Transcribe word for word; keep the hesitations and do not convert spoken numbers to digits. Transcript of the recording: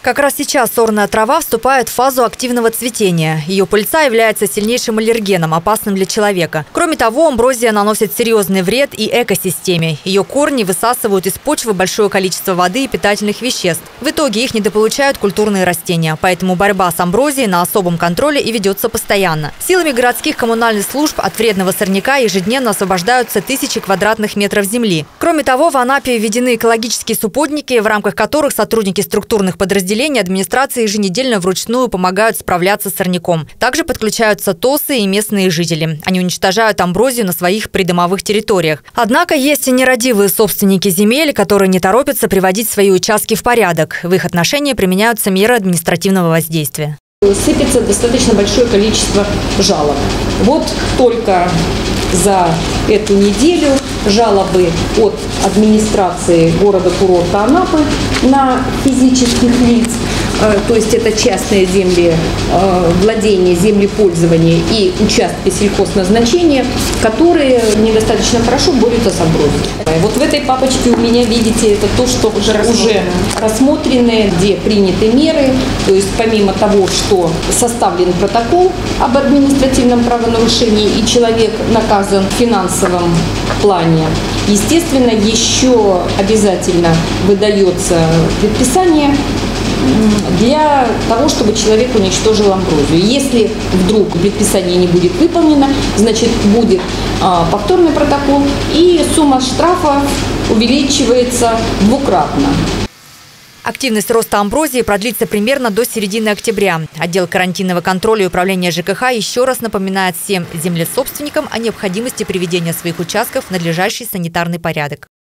Как раз сейчас сорная трава вступает в фазу активного цветения. Ее пыльца является сильнейшим аллергеном, опасным для человека. Кроме того, амброзия наносит серьезный вред и экосистеме. Ее корни высасывают из почвы большое количество воды и питательных веществ. В итоге их недополучают культурные растения. Поэтому борьба с амброзией на особом контроле и ведется постоянно. Силами городских коммунальных служб от вредного сорняка ежедневно освобождаются тысячи квадратных метров земли. Кроме того, в Анапе введены экологические субботники, в рамках которых сотрудники структурных подразделений администрации еженедельно вручную помогают справляться с сорняком. Также подключаются ТОСы и местные жители. Они уничтожают амброзию на своих придомовых территориях. Однако есть и нерадивые собственники земель, которые не торопятся приводить свои участки в порядок. В их отношении применяются меры административного воздействия. Сыпется достаточно большое количество жалоб. Вот только за эту неделю жалобы от администрации города-курорта Анапы на физических лиц, то есть это частные земли владения, землепользования и участки сельхозназначения, которые недостаточно хорошо борются с амброзией. Вот в этой папочке у меня, видите, это то, что уже, уже рассмотрены, где приняты меры. То есть помимо того, что составлен протокол об административном правонарушении и человек наказан в финансовом плане, естественно, еще обязательно выдается предписание для того, чтобы человек уничтожил амброзию. Если вдруг предписание не будет выполнено, значит, будет а, повторный протокол, и сумма штрафа увеличивается двукратно. Активность роста амброзии продлится примерно до середины октября. Отдел карантинного контроля и управления ЖКХ еще раз напоминает всем землесобственникам о необходимости приведения своих участков в надлежащий санитарный порядок.